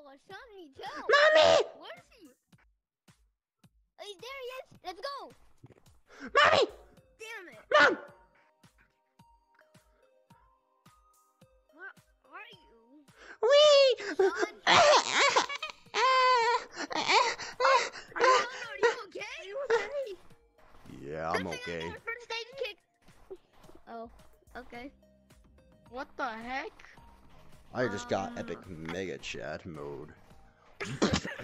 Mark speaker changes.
Speaker 1: Sean needs help.
Speaker 2: Mommy!
Speaker 1: Where is he? Hey, there he is. Let's go.
Speaker 2: Mommy!
Speaker 1: Damn it.
Speaker 2: Mom!
Speaker 1: Where are you?
Speaker 2: Wee!
Speaker 1: Are you okay? Are you okay?
Speaker 2: Yeah, I'm okay.
Speaker 1: First aid kick. Oh, okay.
Speaker 3: What the heck?
Speaker 2: I just got epic mega chat mode.